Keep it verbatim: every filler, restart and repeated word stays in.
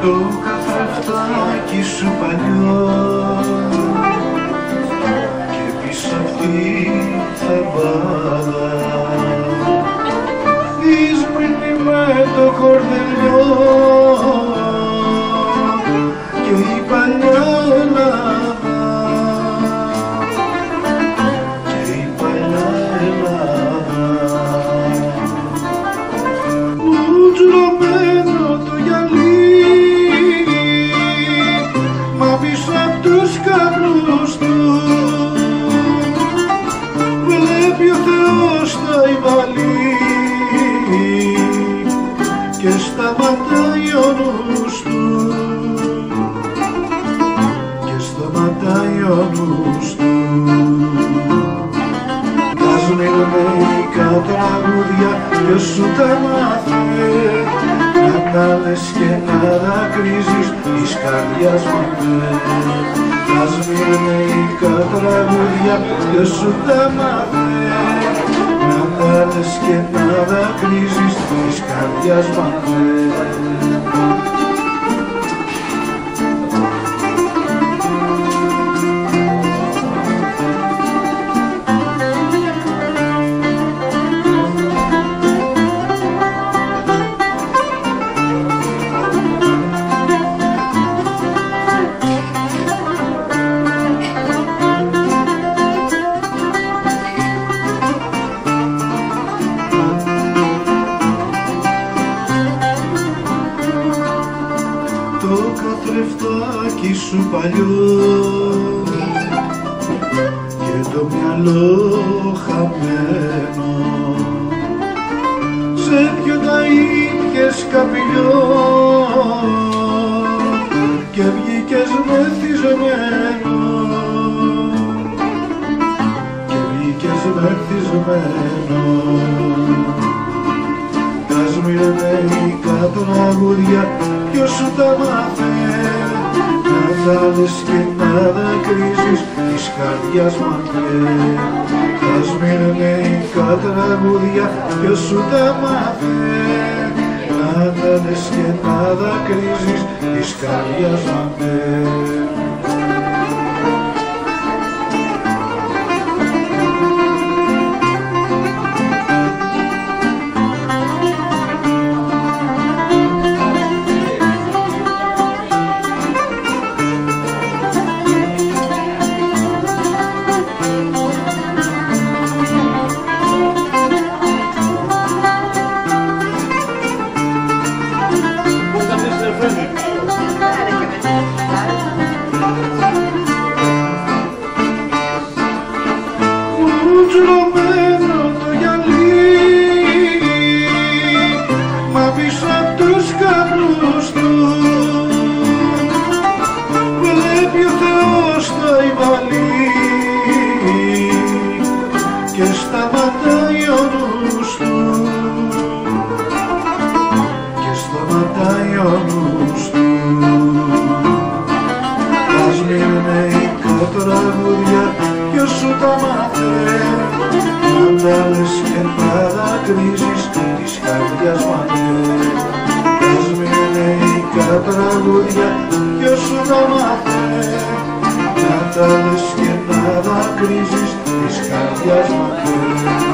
το καθρεφτάκι σου παλιό και πίσω αυτή θα μπάλα δύσμηνη με το κορδελιό και η παλιά Ελλάδα και η παλιά Ελλάδα μουτζρωμένο το γυαλί μα πίσω απ' τους καπνούς του βλέπει ο Θεός τα υβαλεί και σταματάει ο νους του και σταματάει ο νους του. Τα σμυρνεϊκά τραγούδια ποιος σου τα μάθε να τα λες και να δακρύζεις της καρδιάς μάθε. Τα σμυρνεϊκά τραγούδια ποιος σου τα μάθε να τα λες και να δακρύζεις της καρδιάς μάθε. Το καθρεφτάκι σου παλιό και το μυαλό χαμένο σε ποιο τα είχες καπηλιό και βγήκες μεθυσμένο και βγήκες μεθυσμένο. Τα σμυρνεϊκά τραγούδια ποιος σου τα μάθε να τα λες και να δακρύζεις της καρδιάς μάθε. Τα σμυρνεϊκά τραγούδια ποιος σου τα μάθε να τα λες και να δακρύζεις της καρδιάς μάθε. Μουτζρωμένο το γυαλί μα πίσω απ' τους καπνούς του βλέπει ο Θεός τα υβαλεί και σταματάει ο νους του και σταματάει ο νους του. Τα σμυρνεϊκά τραγούδια ποιος σου τα μάθε να τα λες και να δακρύζεις της καρδιάς μάθε. Τα σμυρνεϊκά τραγούδια ποιος σου τα μάθε να τα λες και να δακρύζεις της καρδιάς μάθε.